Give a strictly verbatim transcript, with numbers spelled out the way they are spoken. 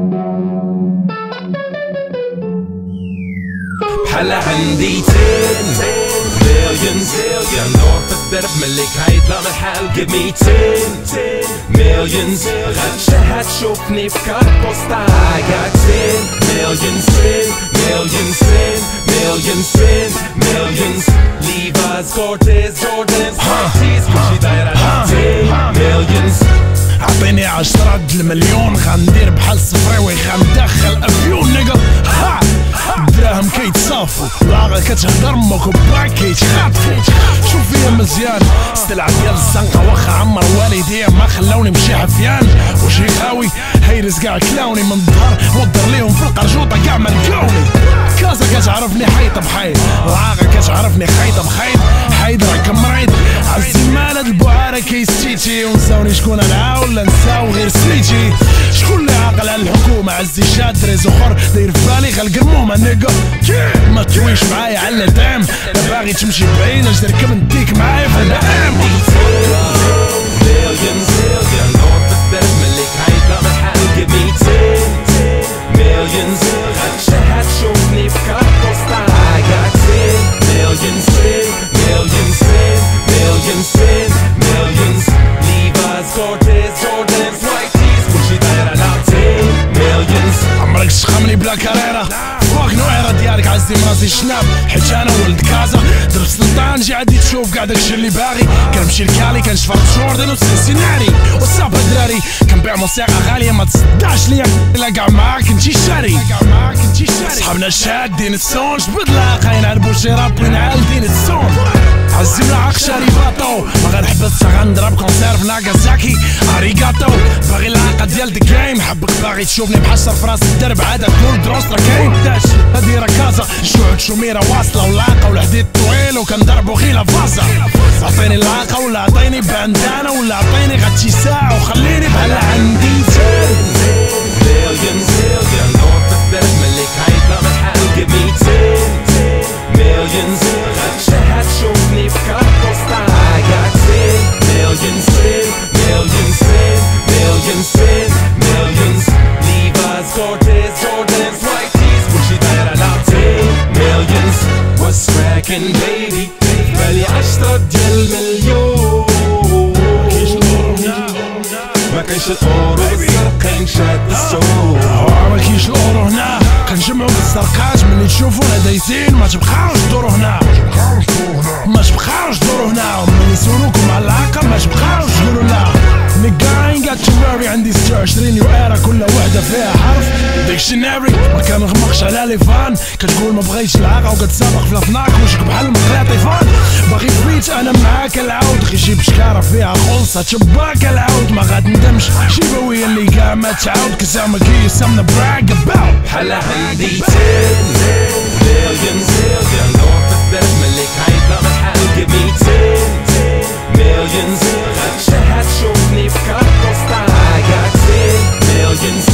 بحالة عندي ten millions يا نور في الدرب ملك هيطلع من الحال. Give me ten millions غتشهد تشوفني في كارت بوستا. I got ten millions ten millions ten millions ten millions Levi's, Cortez, Jordans, Nike's كلشي داير على ten millions. عطيني عشرة المليون غندير بحال صفراوي غندخل افيون نيجا. ها الدراهم كيتصافوا والعاقل كتهدر امك وباك كيتخاطفوا. شوف فيا مزيان السلعة ديال الزنقة واخا عمر والديا ما خلاوني نمشي حفيان. وشي خاوي هيرس كاع كلاوني من الظهر مضر ليهم في القرجوطة كاع ما لقاوني. كازا كتعرفني حيطة بحيط العاقل كتعرفني خيطة بخيط. حيد راك مريض عزي مال هاد البعارة كيستيتي ونساوني شكون انا ولا نساو غير سميتي. شكون اللي عاقل على الحكومة عزي شاد ريز اخر داير في بالي غالقرمومة نيجا. ما تويش معايا على دام لا باغي تمشي بعيد اش تركب نديك معايا في الام. Millions يا نور في الدرب ملك هيطلع من الحال. Give me ten millions غتشهد تشوفني في كارت بوستا. I got ten millions ten millions ten millions ten millions Levi's, Cortez, Jordans, Nike's كلشي داير على ten millions. عمرك تشخمني بلا كاريرا فوق نويرة ديالك عزي مراسي الشناب حيت انا ولد كازا درب سلطان جي عندي تشوف كاع داكشي اللي باغي. كنمشي لكالي كنشفر جوردن وسيناري وصافا دراري كنبيع موسيقى غالية ما تصدعش ليا الا كاع معاك كنتي شاري. صحابنا شادين السون جبد لاقاين عربو شي رابين عالدين السون. عزي ملعق شاري باطو ما غنحبس غنضرب كونسيرف ناغازاكي اريغاتو. باغي العاقة ديال ذا جيم حبك باغي تشوفني بحشر في راس الدرب عادة كل دروس راه كاين داش هادي راه كازا. شعود شميرة واصلة والعاقة والحديد طويل وكنضربو غيلا فازا. عطيني العاقة ولا عطيني باندانا ولا عطيني غاتشي ساعة وخليني بحال عندي ten millions يا نور في الدرب ملك هيطلع من الحال. Give me ten millions غتشهد تشوفني في كارت بوستا. I got ten millions ten millions ten millions ten millions Levi's, Cortez, Jordans, Nike's كلشي داير على ten millions. What's crackin' baby بالي عشرة ديال المليون. ما كاينش الاورو بالزرقين شاد السوق. ما كاينش الاورو هنا كنجمعو بالزرقات ملي تشوفونا دايزين ما تبقاوش دورو هنا ما تبقاوش دورو هنا. ملي يسولوكم على العاقة ما تبقاوش تقولو لا. نيجا ain't got to worry عندي ستة وعشرين نيو ايرا كل وحدة فيها حرف ديكشناري. ما كنغمقش على لي فان كتقول ما بغيتش العاقة وكتسابق في الفناك وشك بحال المقلاطي فان. باغي فيت انا معاك العود غي جيب شكارة فيها خلصة تباك العود ما غتندمش شيبوية اللي كاع ما تعاود كسا ما كي something to brag about. بحال عندي ten millions يا نور في الدرب ملك هيطلع من الحال. Give me ten millions غتشهد تشوفني في كارت بوستا. I got ten millions